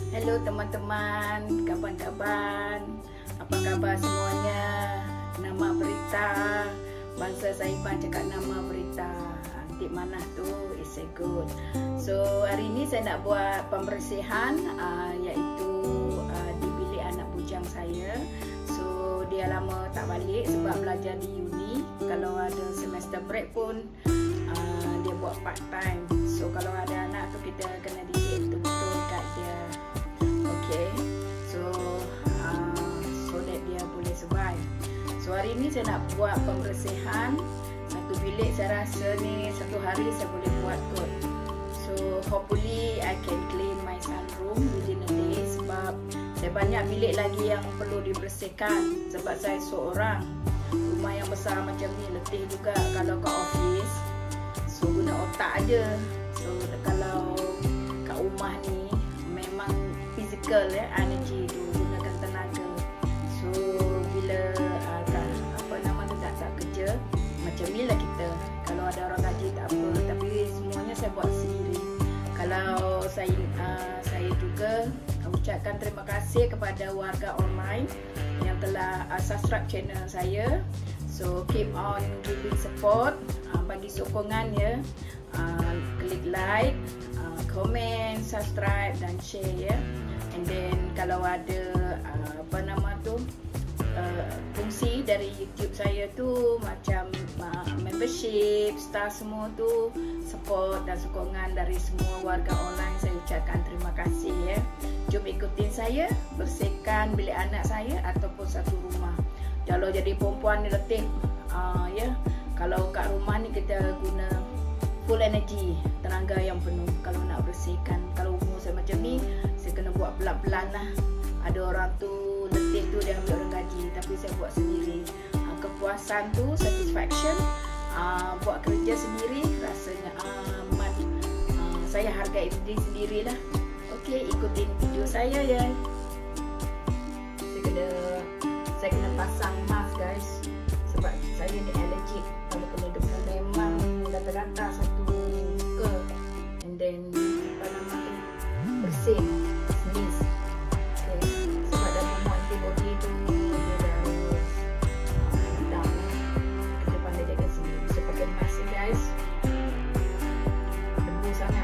Hello teman-teman, kawan-kawan, apa khabar semuanya? Nama berita, bangsa Saiban cakap nama berita. Antik mana tu, it's a good. So hari ini saya nak buat pembersihan, iaitu di bilik anak bujang saya. So dia lama tak balik sebab belajar di uni. Kalau ada semester break pun dia buat part time. So kalau ada anak tu kita kena didik betul-betul kat dia. Okay, so that dia boleh survive. So hari ni saya nak buat pembersihan satu bilik. Saya rasa ni satu hari saya boleh buat kot. So hopefully I can clean my sunroom within a day, sebab saya banyak bilik lagi yang perlu dibersihkan. Sebab saya seorang, rumah yang besar macam ni letih juga kalau kat office. So guna otak aja. So kalau kat rumah ni memang physical energy tu, gunakan tenaga. So bila tak kerja macam ni lah kita. Kalau ada orang gaji tak apa, tapi semuanya saya buat sendiri. Kalau saya juga ucapkan terima kasih kepada warga online yang telah subscribe channel saya. So keep on giving support, bagi sokongan ya. Klik like, komen, subscribe dan share ya. And then kalau ada fungsi dari YouTube saya tu macam membership, star semua tu, support dan sokongan dari semua warga online, saya ucapkan terima kasih ya. Jom ikutin saya bersihkan bilik anak saya ataupun satu rumah. Kalau jadi perempuan ni letih ya. Kalau kat rumah ni kita guna full energy, tenaga yang penuh kalau nak bersihkan. Kalau umur saya macam ni, saya kena buat pelan-pelan lah. Ada orang tu letih tu dia ambil orang gaji, tapi saya buat sendiri. Kepuasan tu, satisfaction, buat kerja sendiri rasanya amat. Saya hargai diri sendirilah. Okey, ikutin video saya ya. Saya kena pasang mask guys, sebab saya ni allergic. Kalau kena dekat memang gatal-gatal satu muka. And then bersin, sneeze. Sebab dah membuat antibody tu dia dah down. Kita pandai jaga sendiri. So pakai mask ni guys. Debu sangat.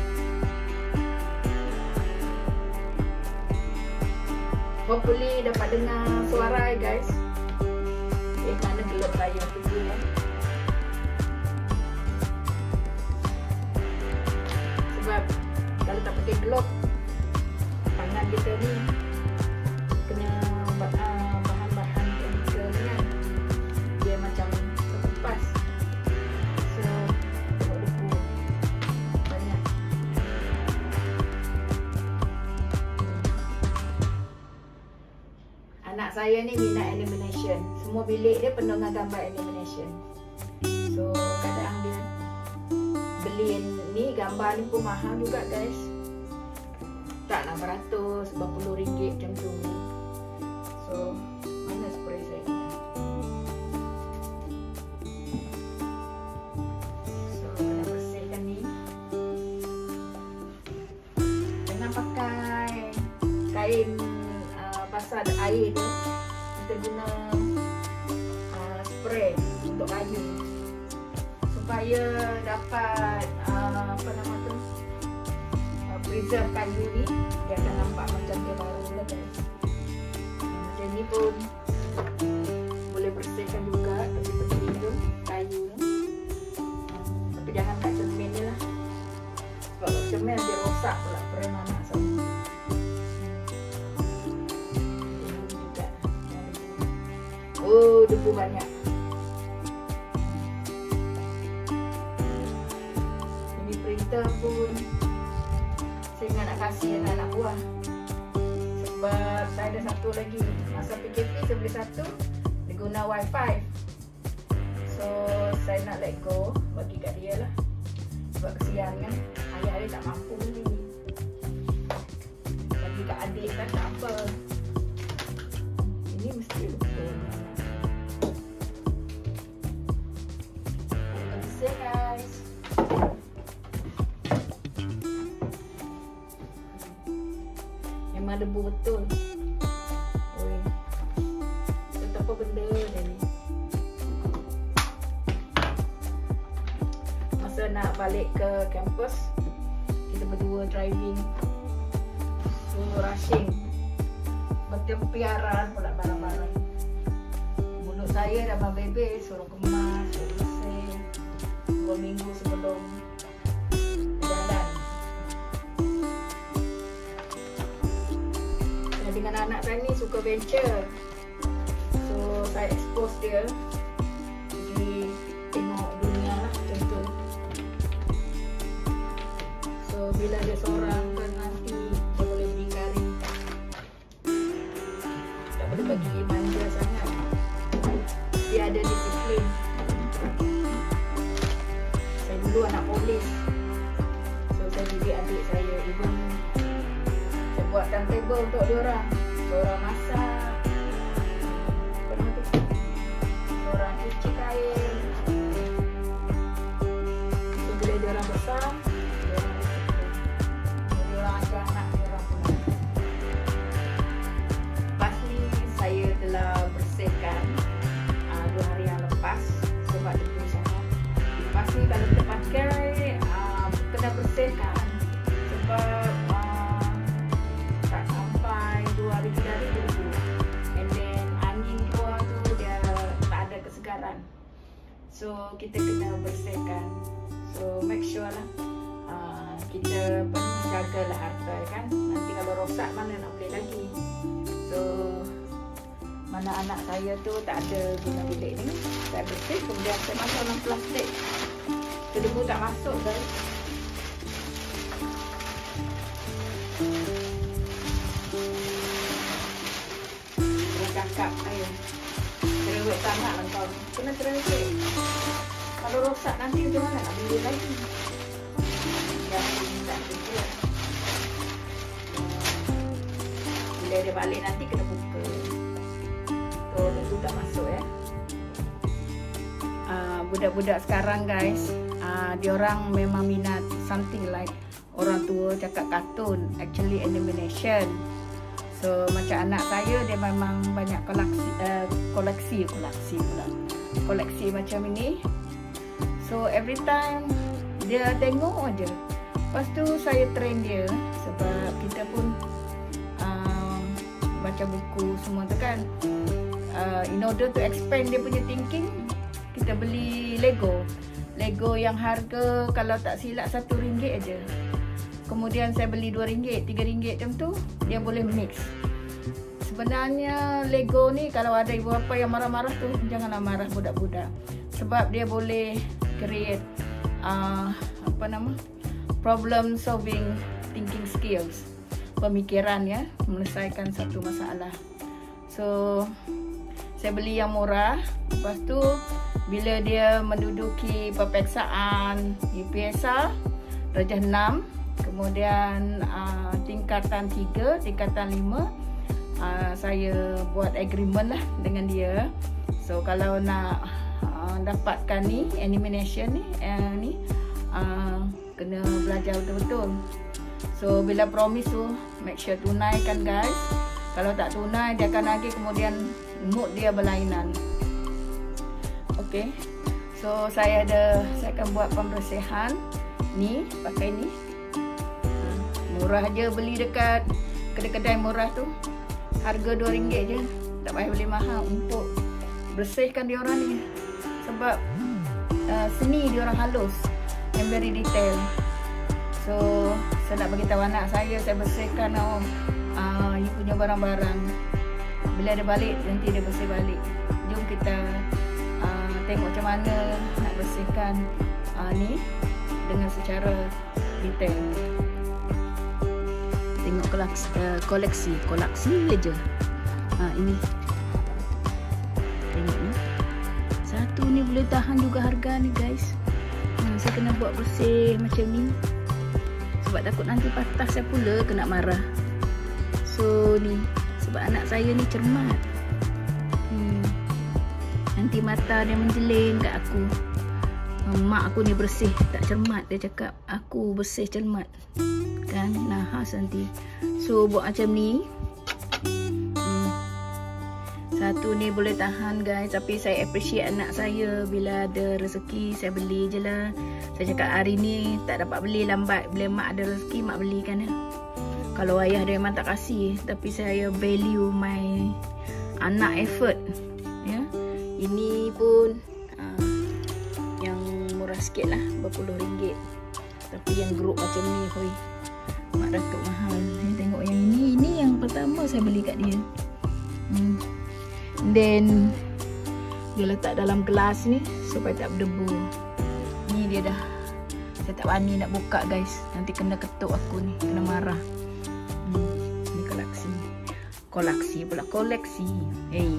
Hopefully dapat dengar suara guys. Mana gelap layar tu ya. Sebab kalau tak pakai glove, tangan kita ni kena bahan-bahan chemical kan, dia macam terkupas. So tengok debu banyak. Anak saya ni minat animation. Semua bilik dia penuh dengan gambar animation. So kadang dia beli ni, gambar ni pun mahal juga guys. Taklah beratus, berpuluh ringgit macam tu. So mana spray saya? So kena bersihkan ni. Jangan pakai kain basah ada air tu. Kita guna spray untuk kayu supaya dapat preserve kayu ni. Dia akan nampak macam dia baru lah guys. Macam ni pun boleh bersihkan juga, tapi penting tu kayu ni. Tapi jangan kat cermin ni lah, sebab kat cermin dia rosak pula frame anak saya. Oh, debu banyak. Ini printer pun saya ingat nak kasih anak buah, sebab saya ada satu lagi. Masa PKP saya beli satu, dia guna wifi. So saya nak let go, bagi kat dia lah. Sebab kesian kan, ayah dia tak mampu ni. Bagi kat adik kan tak apa. Ini mesti betul. Guys, memang debu betul. Oi. Itu apa benda dia ni? Masa nak balik ke kampus, kita berdua driving. So rushing. Bertempiaran pula barang-barang. Mulut saya dah berbebel, suruh kemas, suruh bersih. 2 minggu sebelum jalan. Saya dengan anak saya ni suka venture. So saya expose dia pergi tengok dunia lah macam tu. So bila dia seorang kan nanti dia boleh berdikari. Tak boleh bagi manja sangat. Dia ada disiplin. Saya dulu anak polis. So saya didik adik saya. Even saya buat timetable untuk diorang. Diorang masak. Apa nama tu? Diorang cuci kain. So bila diorang besar, diorang disiplin. Diorang ajar anak diorang pula. Lepas ni saya telah bersihkan 2 hari yang lepas sebab debu sangat. Lepas ni kalau kita pakai kena bersihkan sebab tak sampai 2 hari 3 hari debu. And then angin keluar tu dia tak ada kesegaran. So kita kena bersihkan. So make sure lah kita jagalah harta kan. Nanti kalau rosak mana nak beli lagi. So mana anak saya tu tak ada guna bilik ni, saya bersih, kemudian saya masuk dalam plastik. Debu tak masuk guys. Saya cakap, ayo cerewet sangat lah kau. Kena cerewet. Kalau rosak nanti macam mana nak beli lagi? Jangan tak kerja. Bila dia balik nanti kena buka. So debu tak masuk ya. Budak-budak sekarang guys, diorang memang minat something like orang tua cakap kartun, actually animation. So macam anak saya dia memang banyak koleksi macam ini. So every time dia tengok aja. Lepas tu saya train dia sebab kita pun baca buku semua tu kan. In order to expand dia punya thinking, kita beli Lego yang harga kalau tak silap RM1 aja. Kemudian saya beli RM2, RM3 macam tu, dia boleh mix. Sebenarnya Lego ni kalau ada ibu bapa yang marah-marah tu, janganlah marah budak-budak. Sebab dia boleh create problem solving thinking skills. Pemikiran ya, menyelesaikan satu masalah. So saya beli yang murah. Lepas tu bila dia menduduki pepeksaan UPSR darjah 6, kemudian tingkatan 3, tingkatan 5, saya buat agreement lah dengan dia. So kalau nak dapatkan ni animation ni kena belajar betul-betul. So bila promise tu make sure tunaikan guys. Kalau tak tunai dia akan nagih, kemudian mood dia berlainan. Okay. So saya akan buat pembersihan ni, pakai ni. Murah je, beli dekat kedai-kedai murah tu. Harga RM2 je. Tak payah beli mahal untuk bersihkan diorang ni. Sebab seni diorang halus and very detail. So saya nak beritahu anak saya bersihkan you punya barang-barang. Bila dia balik, nanti dia bersih balik. Jom kita tengok macam mana nak bersihkan ni dengan secara detail. Tengok koleksi je. Ini tengok ni, satu ni boleh tahan juga harga ni guys. Saya kena buat bersih macam ni sebab takut nanti patah saya pula kena marah. So ni sebab anak saya ni cermat. Nanti mata dia menjeling kat aku. mak aku ni bersih tak cermat. Dia cakap aku bersih cermat kan, nahas nanti. So buat macam ni. Satu ni boleh tahan guys. Tapi saya appreciate anak saya, bila ada rezeki saya beli je lah. Saya cakap hari ni tak dapat beli, lambat. Bila mak ada rezeki mak belikan ya. Kalau ayah dia memang tak kasih, tapi saya value my anak effort ya. Ini pun yang murah sikit lah, berpuluh ringgit. Tapi yang grup macam ni hoi, mak Datuk mahal. Saya tengok yang ini yang pertama saya beli kat dia. Then dia letak dalam gelas ni supaya tak berdebu. Ni dia dah. Saya tak berani nak buka guys, nanti kena ketuk aku ni, kena marah. Ni koleksi pula, koleksi. Hey.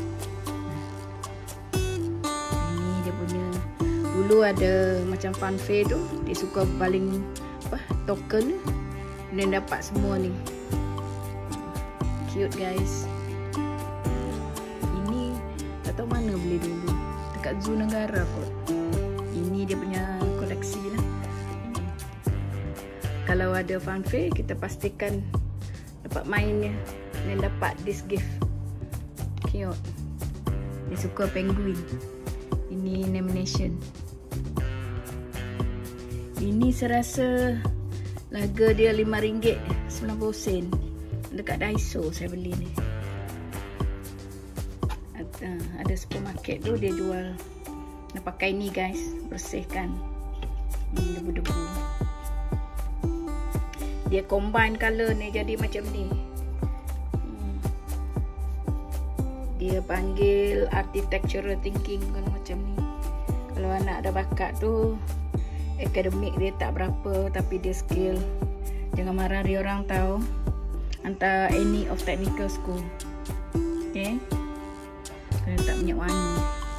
Ini dia punya. Dulu ada macam funfair tu, dia suka paling token, dan dapat semua ni. Cute guys. Tahu mana beli dulu, dekat Zoo Negara kot. Ini dia punya koleksi lah. Kalau ada funfair kita pastikan dapat mainnya dan dapat this gift. Cute. Dia suka penguin. Ini nomination. Ini serasa harga dia RM5.90 dekat Daiso saya beli ni. Ada supermarket tu dia jual. Nak pakai ni guys, bersihkan debu-debu. Dia combine color ni jadi macam ni. Dia panggil architectural thinking kan, macam ni. Kalau anak ada bakat tu, akademik dia tak berapa, tapi dia skill. Jangan marah dia orang tahu. Hantar any of technical school. Okay, kena tak minyak wangi.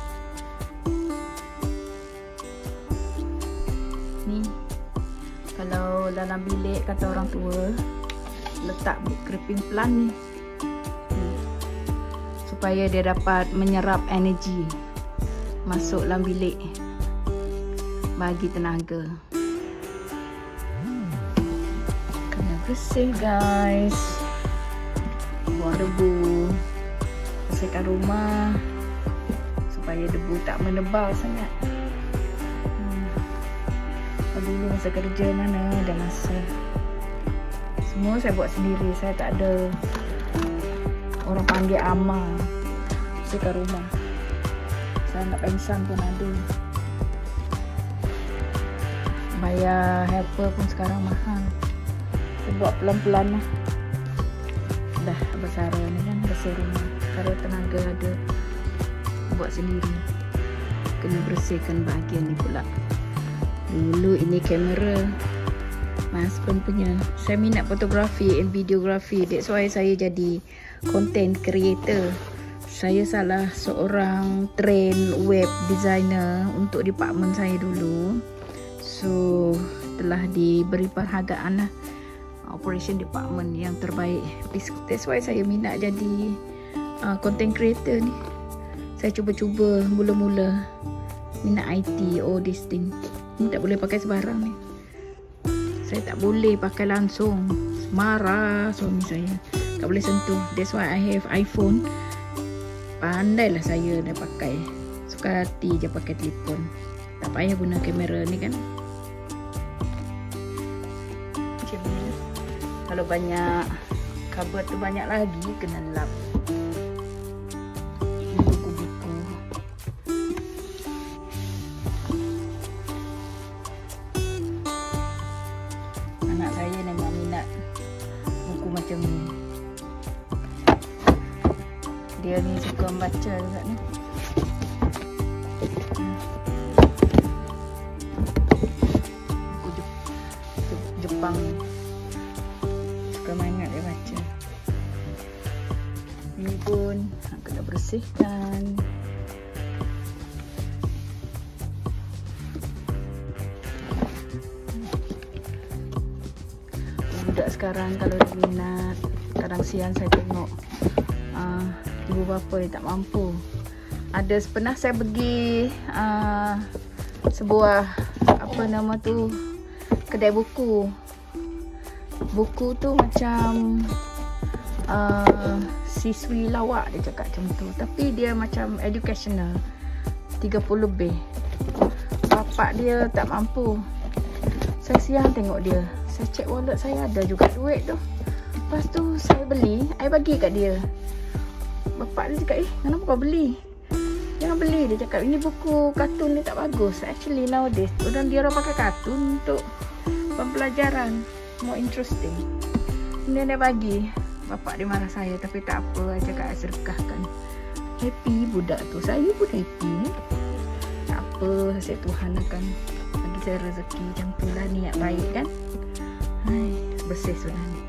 Ni kalau dalam bilik kata orang tua, letak creeping plant ni supaya dia dapat menyerap energi masuk dalam bilik, bagi tenaga. Kena bersih guys, buang debu, bersihkan rumah supaya debu tak menebal sangat. Dulu masa kerja mana ada masa, semua saya buat sendiri. Saya tak ada orang panggil amal bersihkan rumah. Saya nak pensan pun ada. Bayar helper pun sekarang mahal. Saya buat pelan-pelan lah. Dah besar ni kan, bersih rumah. Kalau tenaga ada, buat sendiri. Kena bersihkan bahagian ni pula. Dulu ini kamera my husband punya. Saya minat fotografi and videografi. That's why saya jadi content creator. Saya salah seorang train web designer untuk department saya dulu. So telah diberi penghargaan lah, operation department yang terbaik. That's why saya minat jadi content creator ni. Saya cuba-cuba mula-mula minat IT, all this thing. Ni tak boleh pakai sebarang ni. Saya tak boleh pakai langsung, marah suami saya. Tak boleh sentuh. That's why I have iPhone. Pandailah saya dah pakai. Suka hati je pakai telefon. Tak payah guna kamera ni kan. Macam ni lah. Kalau banyak kabel tu banyak lagi, kena lap. Buku-buku. Anak saya memang minat buku macam ni. Dia ni suka membaca juga ni. Buku Jepang. Suka banyak dia baca. Ini pun kena bersihkan. Budak sekarang kalau dia minat, kadang siang saya tengok ibu bapa dia tak mampu. Ada pernah saya pergi sebuah apa nama tu, kedai buku. Buku tu macam siswi lawak dia cakap macam tu, tapi dia macam educational, 30 lebih. Bapak dia tak mampu. Saya siang tengok dia, saya cek wallet saya ada juga duit tu. Lepas tu saya beli, saya bagi kat dia. Bapak dia cakap, kenapa kau beli? Jangan beli, dia cakap ini buku kartun ni tak bagus. Actually nowadays dia orang pakai kartun untuk pembelajaran, more interesting. Kemudian dia bagi. Bapak dia marah saya, tapi tak apa, saya cakap saya sedekahkan. Happy budak tu, saya pun happy ni. Tak apa, saya Tuhan akan bagi saya rezeki. Macam tu lah niat baik kan. Hai, bersih sudah ni.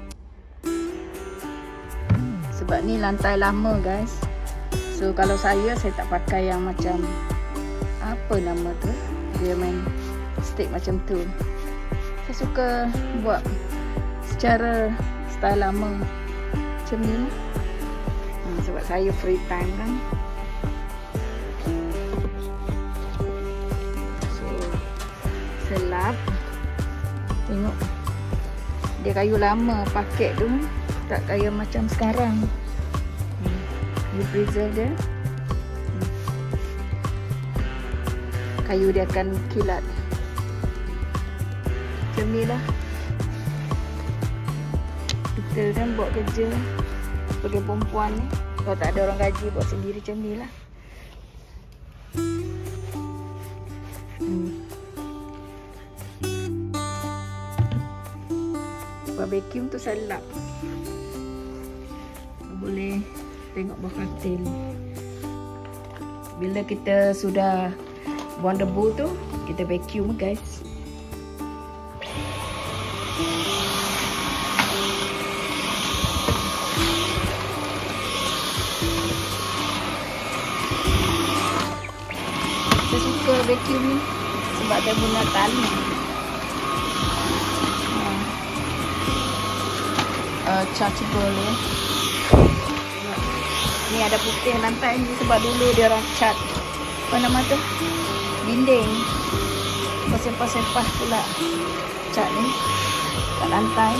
Sebab ni lantai lama guys. So kalau saya tak pakai yang macam apa nama tu, dia main stick macam tu. Saya suka buat secara style lama macam ni lah. Sebab saya free time kan. So selap. Tengok dia kayu lama, paket tu tak kayu macam sekarang. Dia preserve dia. Kayu dia akan kilat. Macam ni lah. Kita kan buat kerja sebagai perempuan ni, kalau tak ada orang gaji, buat sendiri macam ni lah. Barbecue tu selap. Boleh tengok bawah katil. Bila kita sudah buang debu tu, kita vacuum guys. Saya suka vacuum ni sebab dia guna tali. Chargeable ya. Ni ada putih lantai ni sebab dulu dia orang cat apa nama tu, dinding. Pasal-pasal pula cat ni kat lantai.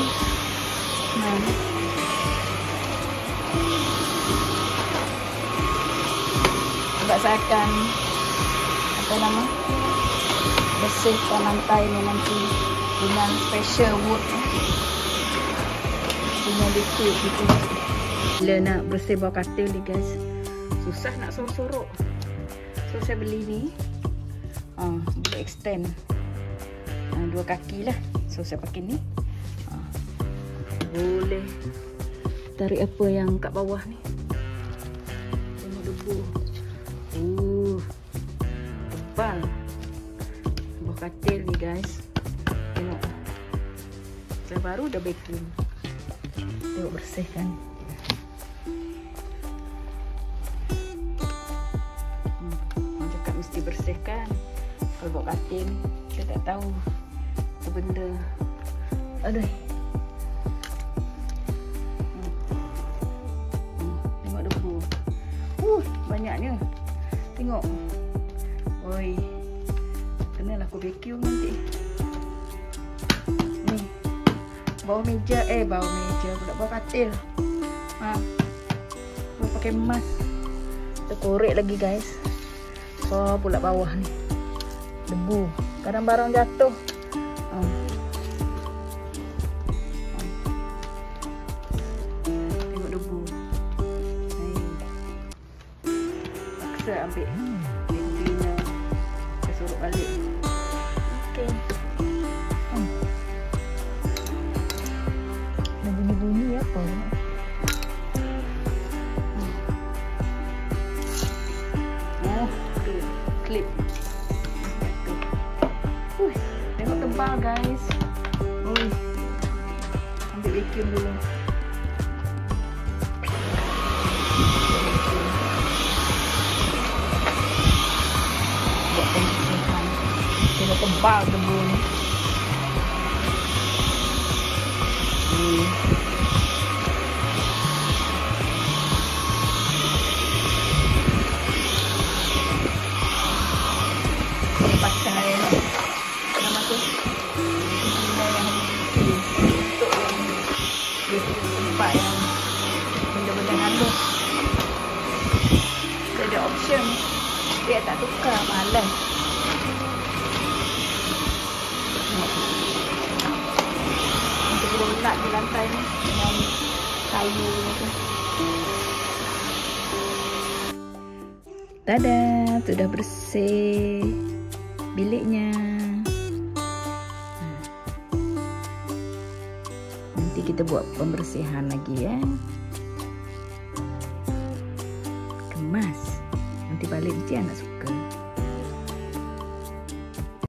Sebab saya akan apa nama, bersihkan lantai ni nanti dengan special wood punya liquid gitu. Bila nak bersih bawah katil ni guys, susah nak sorok-sorok. So saya beli ni, boleh extend 2 kaki lah. So saya pakai ni, boleh tarik apa yang kat bawah ni. Tengok debu, tebal bawah katil ni guys. Tengok, saya baru dah vacuum. Tengok bersih kan. Orang cakap mesti bersihkan. Kalau buat katil, saya tak tahu apa benda. Aduh. Tengok debu. Banyaknya. Tengok. Oi. Kenalah aku vacuum nanti. Ni. Bawah meja, bawah meja pula, bawah katil. Aku pakai emas. Kita korek lagi guys. So pula bawah ni debu, kadang barang jatuh. Tengok debu. Paksa ambil cleaner, saya suruh balik. Okay. Bunyi apa? Clip. Tengok tebal guys. Ambil vacuum dulu. Buat pembersihan. Tengok tebal debu ni. Pakai tempat yang benda-benda halus. Dia ada option. Dia tak tukar, malas. Untuk ulat di lantai ni dengan kayu tu. Tada, sudah bersih biliknya. Nanti kita buat pembersihan lagi ya. Kemas. Nanti balik nanti anak suka.